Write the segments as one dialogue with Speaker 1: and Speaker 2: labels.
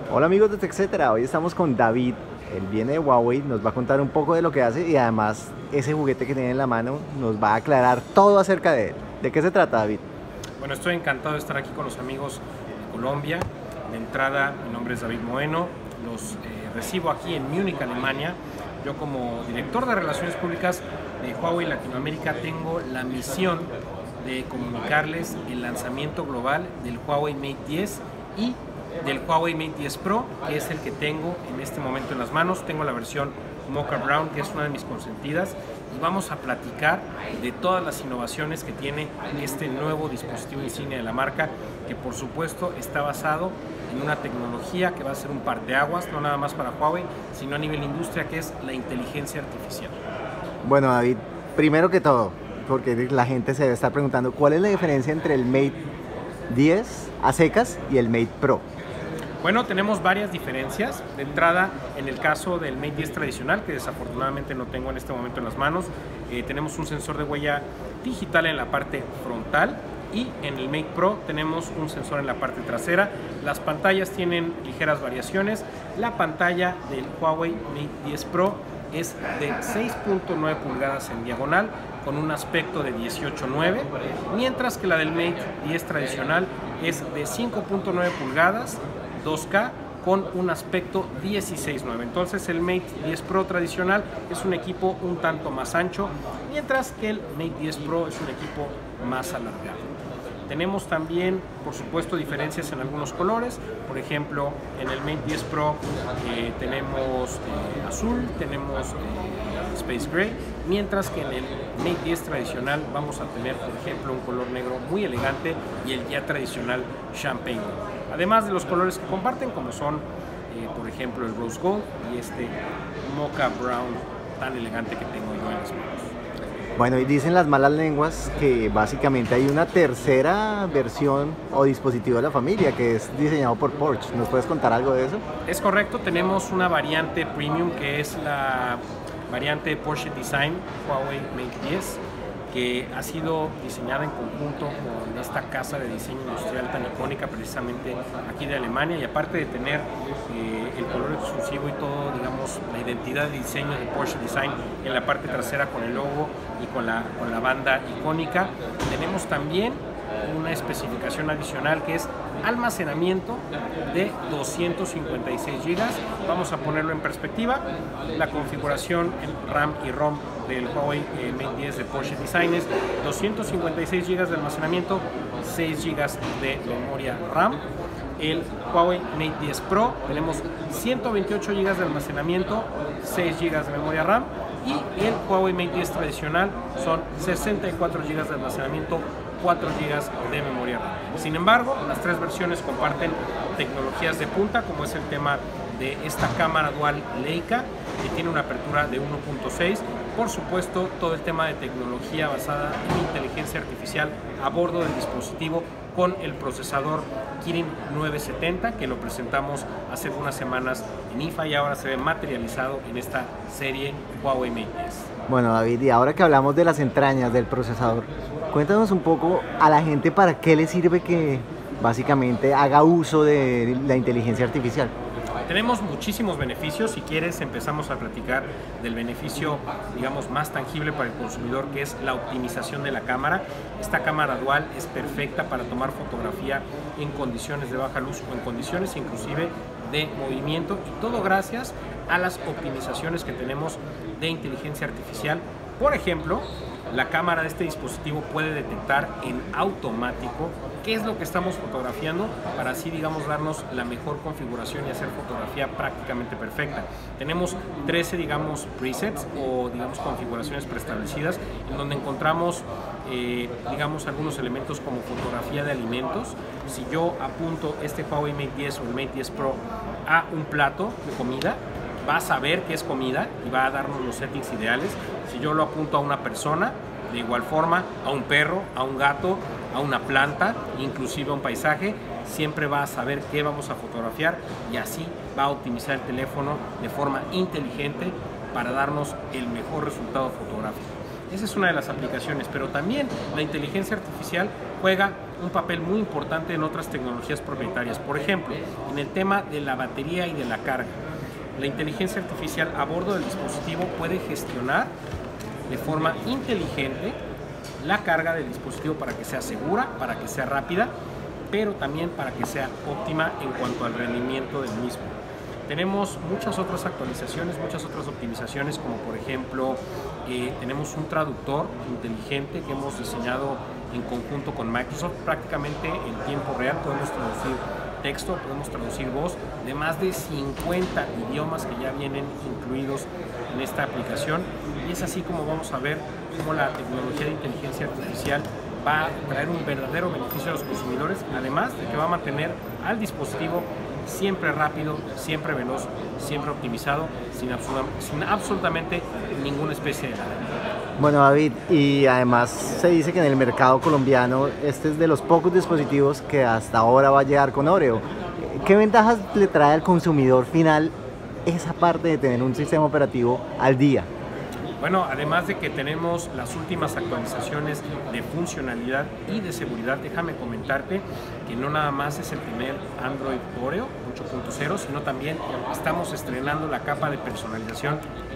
Speaker 1: Hola amigos de TechCetera, hoy estamos con David, él viene de Huawei, nos va a contar un poco de lo que hace y además ese juguete que tiene en la mano nos va a aclarar todo acerca de él. ¿De qué se trata, David?
Speaker 2: Bueno, estoy encantado de estar aquí con los amigos de Colombia. De entrada, mi nombre es David Moeno, los recibo aquí en Múnich, Alemania. Yo como director de Relaciones Públicas de Huawei Latinoamérica tengo la misión de comunicarles el lanzamiento global del Huawei Mate 10 y del Huawei Mate 10 Pro, que es el que tengo en este momento en las manos. Tengo la versión Mocha Brown, que es una de mis consentidas, y vamos a platicar de todas las innovaciones que tiene este nuevo dispositivo insignia de la marca, que por supuesto está basado en una tecnología que va a ser un parteaguas, no nada más para Huawei, sino a nivel industria, que es la inteligencia artificial.
Speaker 1: Bueno, David, primero que todo, porque la gente se debe estar preguntando, ¿cuál es la diferencia entre el Mate 10 a secas y el Mate Pro?
Speaker 2: Bueno, tenemos varias diferencias. De entrada, en el caso del Mate 10 tradicional, que desafortunadamente no tengo en este momento en las manos, tenemos un sensor de huella digital en la parte frontal, y en el Mate Pro tenemos un sensor en la parte trasera. Las pantallas tienen ligeras variaciones. La pantalla del Huawei Mate 10 Pro es de 6.9 pulgadas en diagonal, con un aspecto de 18:9, mientras que la del Mate 10 tradicional es de 5.9 pulgadas, 2K, con un aspecto 16:9. Entonces el Mate 10 Pro tradicional es un equipo un tanto más ancho, mientras que el Mate 10 Pro es un equipo más alargado. Tenemos también, por supuesto, diferencias en algunos colores. Por ejemplo, en el Mate 10 Pro tenemos azul, tenemos Space Gray, mientras que en el Mate 10 tradicional vamos a tener, por ejemplo, un color negro muy elegante y el ya tradicional Champagne. Además de los colores que comparten, como son, por ejemplo, el Rose Gold y este Mocha Brown tan elegante que tengo yo en las manos.
Speaker 1: Bueno, y dicen las malas lenguas que básicamente hay una tercera versión o dispositivo de la familia que es diseñado por Porsche. ¿Nos puedes contar algo de eso?
Speaker 2: Es correcto, tenemos una variante premium que es la variante Porsche Design Huawei Mate 10, que ha sido diseñada en conjunto con esta casa de diseño industrial tan icónica precisamente aquí de Alemania, y aparte de tener el color exclusivo y todo, digamos, la identidad de diseño de Porsche Design en la parte trasera con el logo y con la banda icónica, tenemos también una especificación adicional que es almacenamiento de 256 GB. Vamos a ponerlo en perspectiva. La configuración en RAM y ROM del Huawei Mate 10 de Porsche Design es 256 GB de almacenamiento, 6 GB de memoria RAM. El Huawei Mate 10 Pro tenemos 128 GB de almacenamiento, 6 GB de memoria RAM, y el Huawei Mate 10 tradicional son 64 GB de almacenamiento, 4 GB de memoria RAM. Sin embargo, las tres versiones comparten tecnologías de punta, como es el tema de esta cámara dual Leica, que tiene una apertura de 1.6. Por supuesto, todo el tema de tecnología basada en inteligencia artificial a bordo del dispositivo, con el procesador Kirin 970, que lo presentamos hace unas semanas en IFA y ahora se ve materializado en esta serie Huawei Mate 10.
Speaker 1: Bueno, David, y ahora que hablamos de las entrañas del procesador, cuéntanos un poco a la gente para qué le sirve que básicamente haga uso de la inteligencia artificial.
Speaker 2: Tenemos muchísimos beneficios. Si quieres, empezamos a platicar del beneficio, digamos, más tangible para el consumidor, que es la optimización de la cámara. Esta cámara dual es perfecta para tomar fotografía en condiciones de baja luz o en condiciones inclusive de movimiento, y todo gracias a las optimizaciones que tenemos de inteligencia artificial. Por ejemplo, la cámara de este dispositivo puede detectar en automático qué es lo que estamos fotografiando, para así, digamos, darnos la mejor configuración y hacer fotografía prácticamente perfecta. Tenemos 13, digamos, presets o, digamos, configuraciones preestablecidas, en donde encontramos, digamos, algunos elementos como fotografía de alimentos. Si yo apunto este Huawei Mate 10 o el Mate 10 Pro a un plato de comida, va a saber que es comida y va a darnos los settings ideales. Si yo lo apunto a una persona, de igual forma, a un perro, a un gato, a una planta, inclusive a un paisaje, siempre va a saber qué vamos a fotografiar, y así va a optimizar el teléfono de forma inteligente para darnos el mejor resultado fotográfico. Esa es una de las aplicaciones, pero también la inteligencia artificial juega un papel muy importante en otras tecnologías propietarias. Por ejemplo, en el tema de la batería y de la carga. La inteligencia artificial a bordo del dispositivo puede gestionar de forma inteligente la carga del dispositivo para que sea segura, para que sea rápida, pero también para que sea óptima en cuanto al rendimiento del mismo. Tenemos muchas otras actualizaciones, muchas otras optimizaciones, como por ejemplo, tenemos un traductor inteligente que hemos diseñado en conjunto con Microsoft. Prácticamente en tiempo real podemos traducir texto, podemos traducir voz de más de 50 idiomas que ya vienen incluidos en esta aplicación. Y es así como vamos a ver cómo la tecnología de inteligencia artificial va a traer un verdadero beneficio a los consumidores, además de que va a mantener al dispositivo siempre rápido, siempre veloz, siempre optimizado, sin absolutamente ninguna especie de nada.
Speaker 1: Bueno, David, y además se dice que en el mercado colombiano este es de los pocos dispositivos que hasta ahora va a llegar con Oreo. ¿Qué ventajas le trae al consumidor final esa parte de tener un sistema operativo al día?
Speaker 2: Bueno, además de que tenemos las últimas actualizaciones de funcionalidad y de seguridad, déjame comentarte que no nada más es el primer Android Oreo 8.0, sino también estamos estrenando la capa de personalización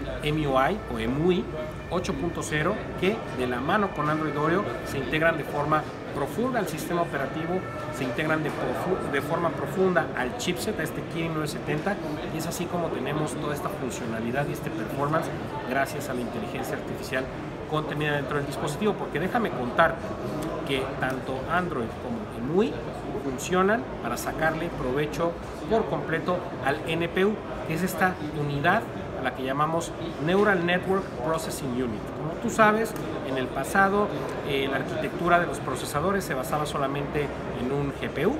Speaker 2: MUI o EMUI 8.0, que de la mano con Android Oreo se integran de forma profunda al sistema operativo, se integran de forma profunda al chipset, a este Kirin 970, y es así como tenemos toda esta funcionalidad y este performance gracias a la inteligencia artificial contenida dentro del dispositivo, porque déjame contarte que tanto Android como EMUI funcionan para sacarle provecho por completo al NPU, que es esta unidad a la que llamamos Neural Network Processing Unit. Como tú sabes, en el pasado la arquitectura de los procesadores se basaba solamente en un GPU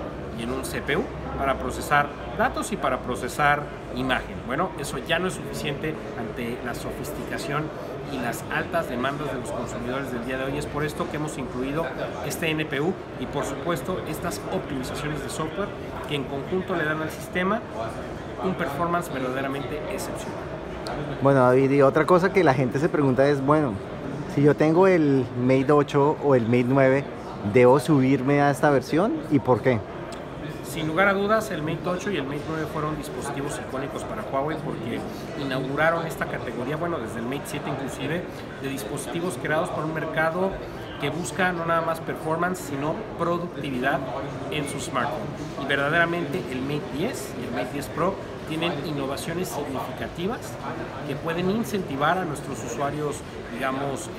Speaker 2: y en un CPU para procesar datos y para procesar imagen. Bueno, eso ya no es suficiente ante la sofisticación y las altas demandas de los consumidores del día de hoy. Es por esto que hemos incluido este NPU y por supuesto estas optimizaciones de software que en conjunto le dan al sistema un performance verdaderamente excepcional.
Speaker 1: Bueno, David, y otra cosa que la gente se pregunta es, bueno, si yo tengo el Mate 8 o el Mate 9, ¿debo subirme a esta versión y por qué?
Speaker 2: Sin lugar a dudas, el Mate 8 y el Mate 9 fueron dispositivos icónicos para Huawei porque inauguraron esta categoría, bueno, desde el Mate 7 inclusive, de dispositivos creados por un mercado que busca no nada más performance, sino productividad en su smartphone. Y verdaderamente el Mate 10 y el Mate 10 Pro tienen innovaciones significativas que pueden incentivar a nuestros usuarios, digamos,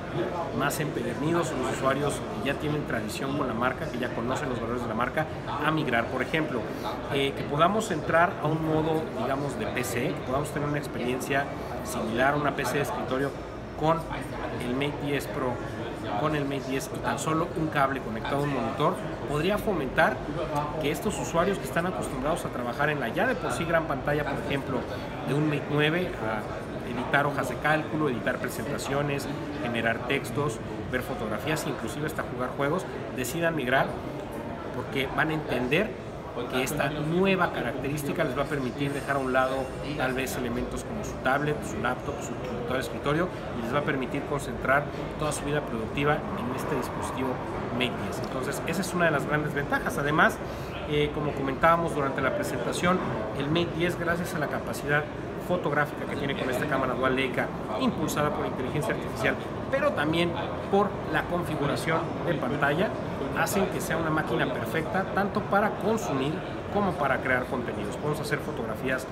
Speaker 2: más empedernidos, los usuarios que ya tienen tradición con la marca, que ya conocen los valores de la marca, a migrar. Por ejemplo, que podamos entrar a un modo, digamos, de PC, que podamos tener una experiencia similar a una PC de escritorio con el Mate 10 Pro, con el Mate 10 y tan solo un cable conectado a un monitor, podría fomentar que estos usuarios que están acostumbrados a trabajar en la ya de por sí gran pantalla, por ejemplo, de un Mate 9, a editar hojas de cálculo, editar presentaciones, generar textos, ver fotografías, inclusive hasta jugar juegos, decidan migrar porque van a entender que esta nueva característica les va a permitir dejar a un lado tal vez elementos como su tablet, su laptop, su computador de escritorio, y les va a permitir concentrar toda su vida productiva en este dispositivo Mate 10. Entonces esa es una de las grandes ventajas. Además, como comentábamos durante la presentación, el Mate 10, gracias a la capacidad fotográfica que tiene con esta cámara dual Leica impulsada por inteligencia artificial, pero también por la configuración de pantalla, hacen que sea una máquina perfecta tanto para consumir como para crear contenidos. Podemos hacer fotografías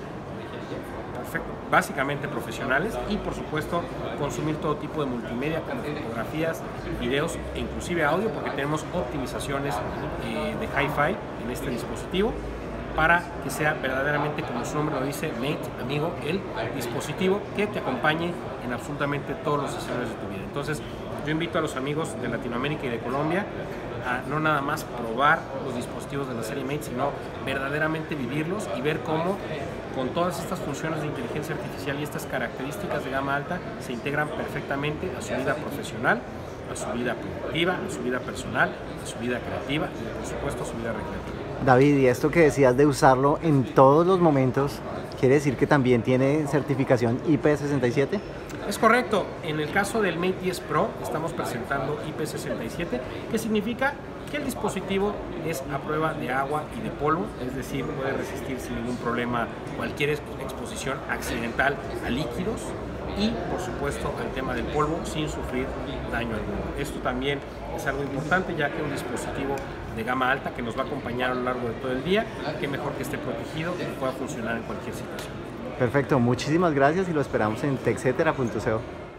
Speaker 2: básicamente profesionales y por supuesto consumir todo tipo de multimedia como fotografías, videos e inclusive audio, porque tenemos optimizaciones de hi-fi en este dispositivo para que sea verdaderamente, como su nombre lo dice, Mate, amigo, el dispositivo que te acompañe en absolutamente todos los escenarios de tu vida. Entonces yo invito a los amigos de Latinoamérica y de Colombia a no nada más probar los dispositivos de la serie Mate, sino verdaderamente vivirlos y ver cómo con todas estas funciones de inteligencia artificial y estas características de gama alta se integran perfectamente a su vida profesional, a su vida productiva, a su vida personal, a su vida creativa y por supuesto a su vida recreativa.
Speaker 1: David, y esto que decías de usarlo en todos los momentos, ¿quiere decir que también tiene certificación IP67?
Speaker 2: Es correcto. En el caso del Mate 10 Pro estamos presentando IP67, que significa que el dispositivo es a prueba de agua y de polvo, es decir, puede resistir sin ningún problema cualquier exposición accidental a líquidos y, por supuesto, al tema del polvo sin sufrir daño alguno. Esto también es algo importante, ya que un dispositivo de gama alta que nos va a acompañar a lo largo de todo el día, que mejor que esté protegido y pueda funcionar en cualquier situación.
Speaker 1: Perfecto, muchísimas gracias y lo esperamos en techcetera.co.